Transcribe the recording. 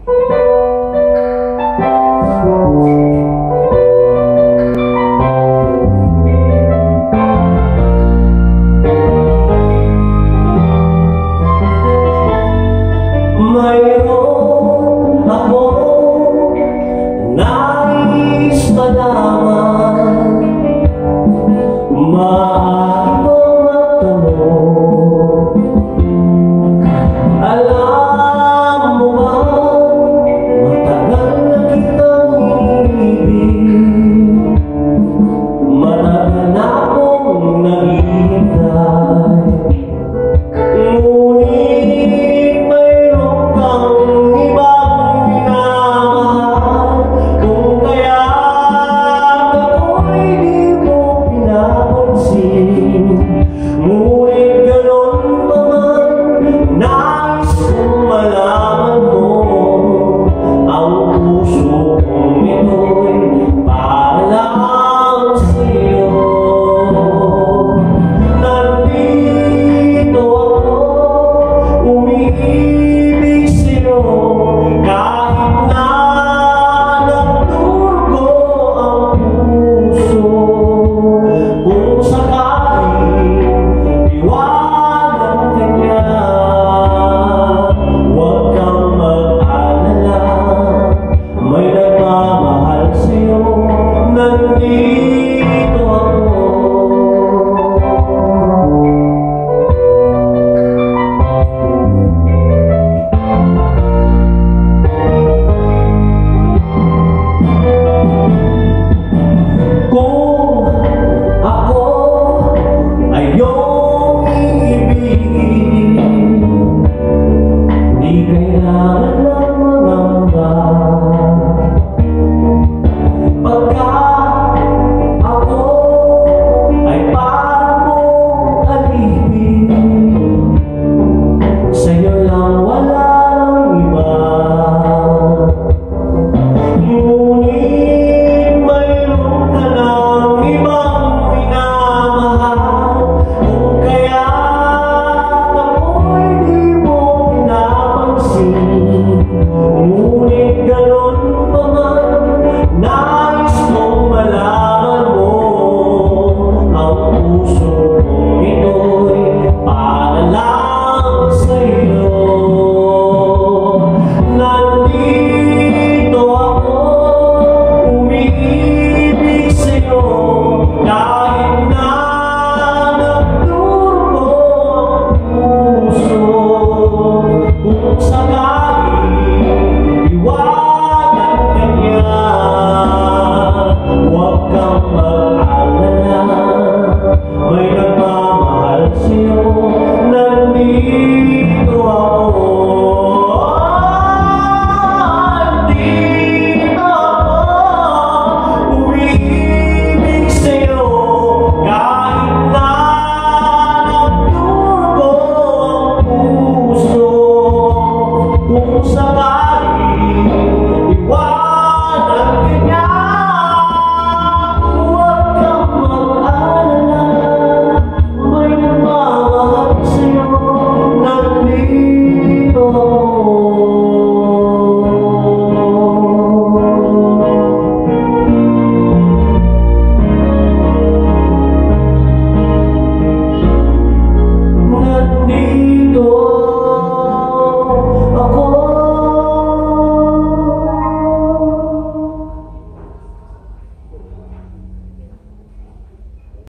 Mayroon ako nais malaman, maaari bang magtanong? Alam mo ba, matagal na kitang iniibig, matagal na akong naghihintay, ngunit mayroon kang ibang minamahal, kung kaya't ako'y di mo pinapansin. Ngunit ganon pa man, nais kong malaman mo, ang puso kong ito'y para lang sa'yo. Nandito ako, umiibig sa'yo, kahit na nagdurugo ang puso. Kung sakaling iwanan ka niya, huwag kang mag-alala, may nagmamahal sa'yo. Nandito ako. Kung ako ay iyong iibigin, di kailangan ng mangamba, pagkat ako ay parang mong alipin, sa'yo lang wala nang iba. Ngunit mayroon ka ng ibang minamahal, kung kaya't ako'y di mo pinapansin. Ngunit ganon pa man, nais kong malaman mo, ang puso kong ito'y para lang sa'yo. Nandito ako, umiibig sa'yo, kahit na nagdurugo ang puso. Kung sakaling iwanan ka niya, huwag kang mag-alala, may nagmamahal sa'yo. Nandito ako. Nandito ako, umiibig sa'yo, kahit na nagdurugo ang puso. Kung sakaling